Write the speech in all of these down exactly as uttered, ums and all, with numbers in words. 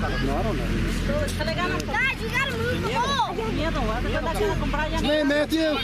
No, I don't know who this is. Guys, you gotta move the ball. Hey, Matthew.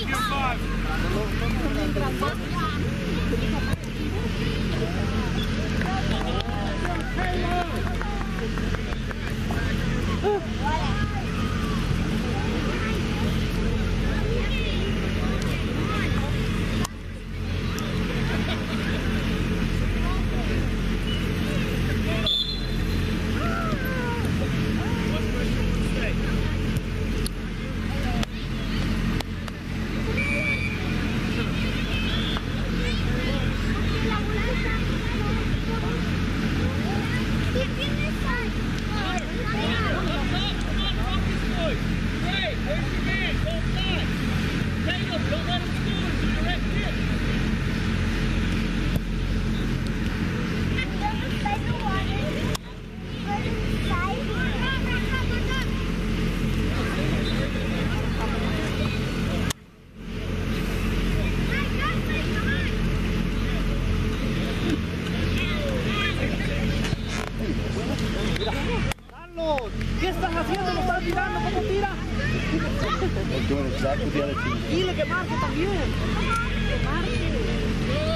¿Qué estás haciendo? ¿Lo estás tirando? ¿Cómo tira? They're doing exactly the other team. Dile que marque también. Que marque.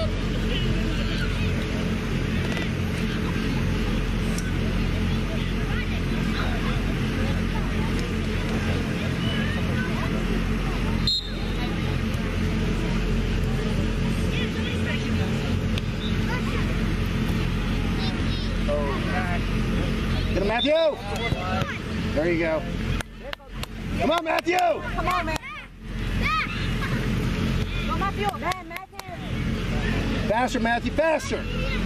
Get him, Matthew! There you go. Come on, Matthew! Come on, man. Go, Matthew. Man, Matthew. Faster, Matthew, faster!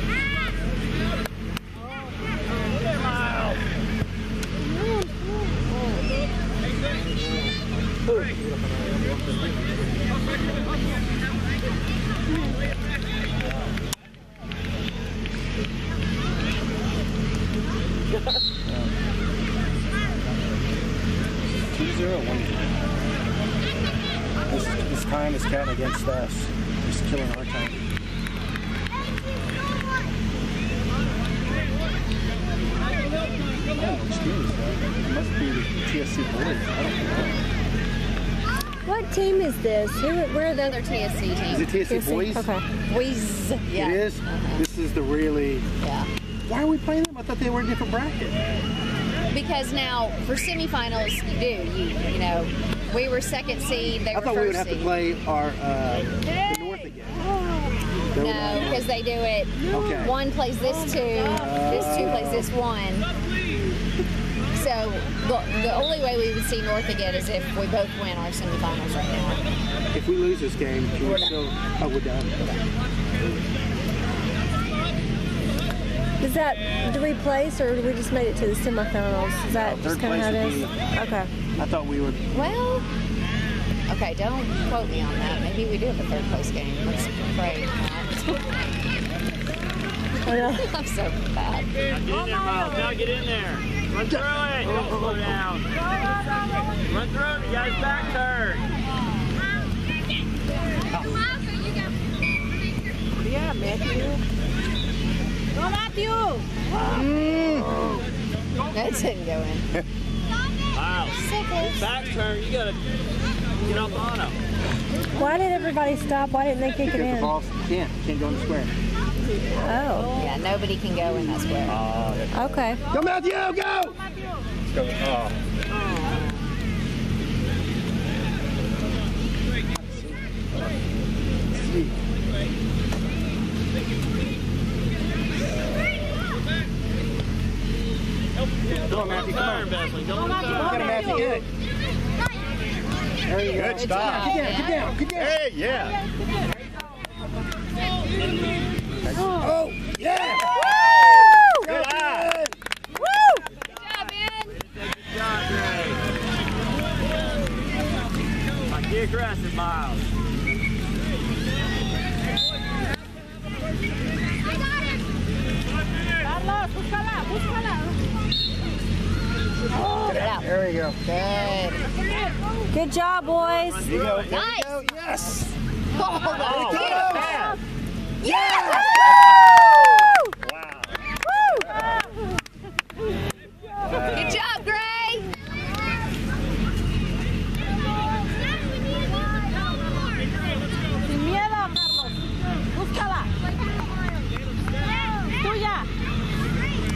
Two zero, one zero. This, this time is counting against us. Just killing our time. Oh, excuse me. It must be the T S C boys. I don't know. What team is this? Who, where are the Other T S C team. Is it T S C T S C? boys? Okay. Boys. Yeah. It is? Uh-huh. This is the really... Yeah. Why are we playing them? I thought they were in a different bracket. Because now for semifinals, you do. You you know, we were second seed. They I were thought first we would have seed. to play our uh, the North again. They were No, not- because they do it. Okay. One plays this two, this two plays this one. So the, the only way we would see North again is if we both win our semifinals right now. If we lose this game, can we still? Oh, we're done. Is that, do we place or do we just made it to the semifinals? Is that No, just third kind of how it place is? would be- Okay. I thought we would. Well, okay, don't quote me on that. Maybe we do have a third place game. Let's pray. I'm so bad. Now get in there, Miles. Now get in there. Run through it. Don't slow down. Run through it. You guys back turn. Yeah, Matthew. Go, Matthew. Mm. That didn't go in. Miles. Back turn. You gotta get up on him. Why did everybody stop? Why didn't they kick it Because the in? ball can't can't go in the square. Oh. Yeah, nobody can go in that square. Okay. Go, Matthew! Go! Let's go. Oh. Sweet. Come on, Matthew, come on. Don't Get him, Matthew, get it. There you go. Good stop. Get down, get down, get down. Hey, yeah. Oh, yeah! Woo! Good eye. Woo! Good job, man. Good job, Greg. Like, get aggressive, Miles. Carlos, búscala, búscala. Get it out. There we go. Good. Good job, boys. There you go. There Nice. you go. Yes! Oh, There that's you good. go. Yes! Wow. Woo!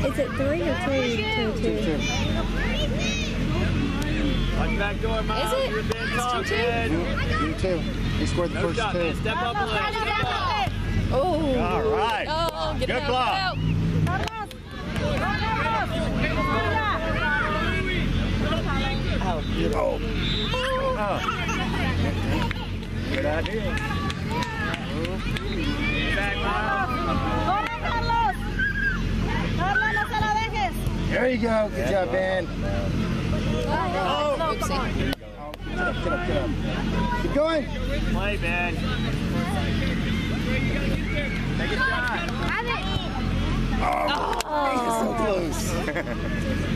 Is it three or two? Two, two. Two, two. Watch back door, Miles. Is it? You're being It's tall, two, two? kid. You, you two. He scored the No first shot, two. man. Step up a little. Step up. Oh. All right. Oh, get Good out, block. get out. Oh, beautiful. Oh. Good idea. Back, Miles. Corre, Carlos. Carlos, no se lo dejes. There you go. Good job, Ben. Oh. Oopsie. Get up, get up, get up. Keep going. Play, Ben. Take a shot. Oh, so close.